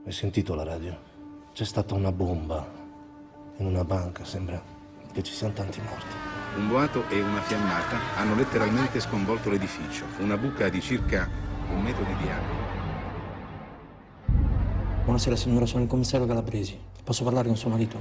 Hai sentito la radio? C'è stata una bomba in una banca, sembra che ci siano tanti morti. Un boato e una fiammata hanno letteralmente sconvolto l'edificio. Una buca di circa 1 metro di diametro. Buonasera signora, sono il commissario Calabresi. Posso parlare con suo marito?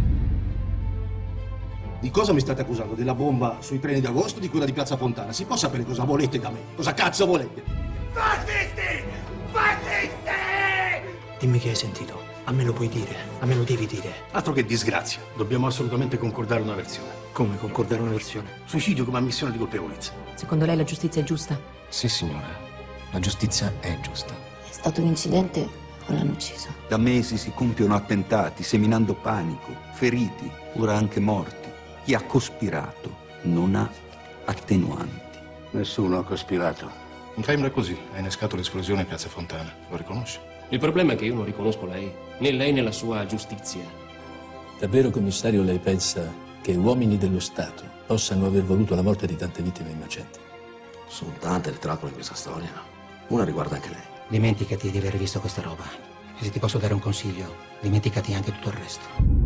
Di cosa mi state accusando? Della bomba sui treni d'agosto o di quella di Piazza Fontana? Si può sapere cosa volete da me? Cosa cazzo volete? Fascisti! Fascisti! Dimmi che hai sentito. A me lo puoi dire, a me lo devi dire. Altro che disgrazia. Dobbiamo assolutamente concordare una versione. Come concordare una versione? Suicidio come ammissione di colpevolezza. Secondo lei la giustizia è giusta? Sì, signora. La giustizia è giusta. È stato un incidente o l'hanno ucciso? Da mesi si compiono attentati, seminando panico, feriti, ora anche morti. Chi ha cospirato non ha attenuanti. Nessuno ha cospirato. Un timer così ha innescato l'esplosione in Piazza Fontana. Lo riconosci? Il problema è che io non riconosco lei, né lei né la sua giustizia. Davvero, commissario, lei pensa che uomini dello Stato possano aver voluto la morte di tante vittime innocenti? Sono tante le trappole in questa storia. Una riguarda anche lei. Dimenticati di aver visto questa roba. E se ti posso dare un consiglio, dimenticati anche tutto il resto.